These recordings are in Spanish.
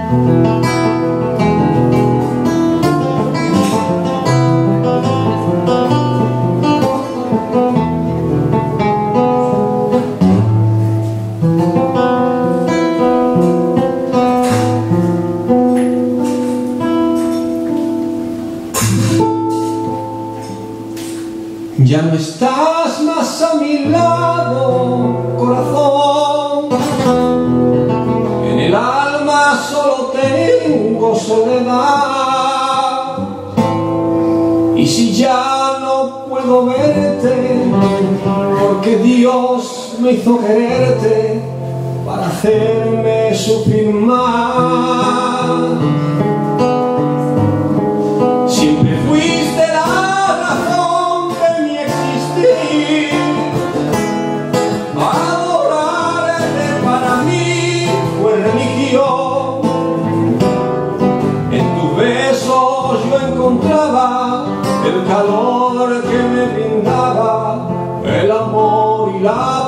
Ya no estás más a mi lado, corazón. En el alma solo tengo soledad. Y si ya no puedo verte, porque Dios me hizo quererte para hacerme sufrir más. Siempre fuiste la razón de mi existir. Adorarte para mí fue religión. En tus besos yo encontraba el calor que me brindaba el amor y la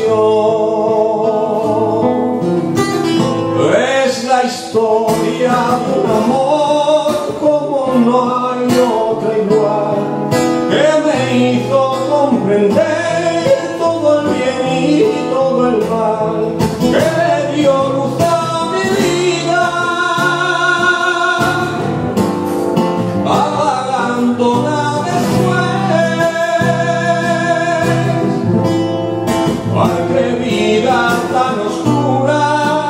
pasión. Es la historia de un amor como no hay otra igual, que me hizo comprender todo el bien y todo el mal, que le dio luz a mi vida, apagándola después. Ay, qué vida tan oscura,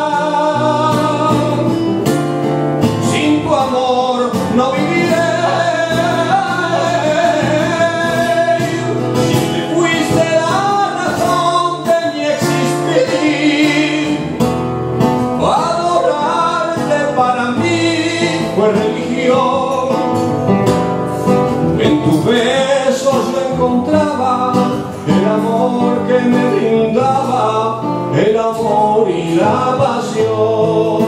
sin tu amor no viviré. Siempre fuiste la razón de mi existir. Adorarte para mí fue religión. En tus besos yo encontraba el amor que me brindaba el amor y la pasión.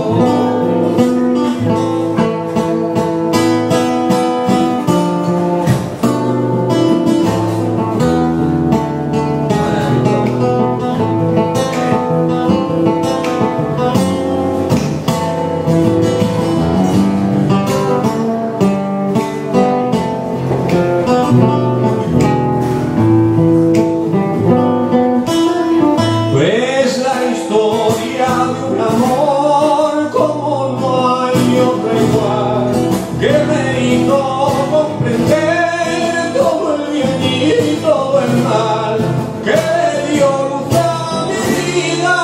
Es la historia de un amor como no hay otra igual, que me hizo comprender todo el bien y todo el mal, que le dio luz a mi vida,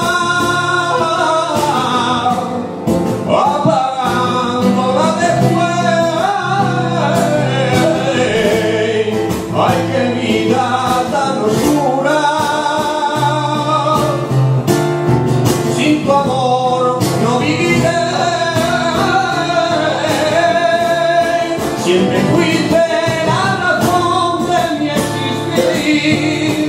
apagándola después. Ay, qué vida tan oscura, sin tu amor no viviré. Siempre fuiste la razón de mi existir.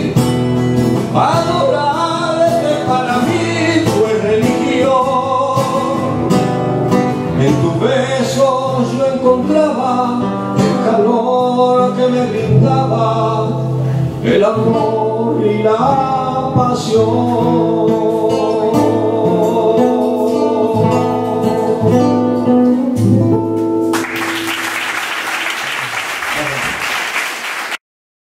Adorarte para mí fue religión. En tus besos yo encontraba el calor que me brindaba el amor y la pasión.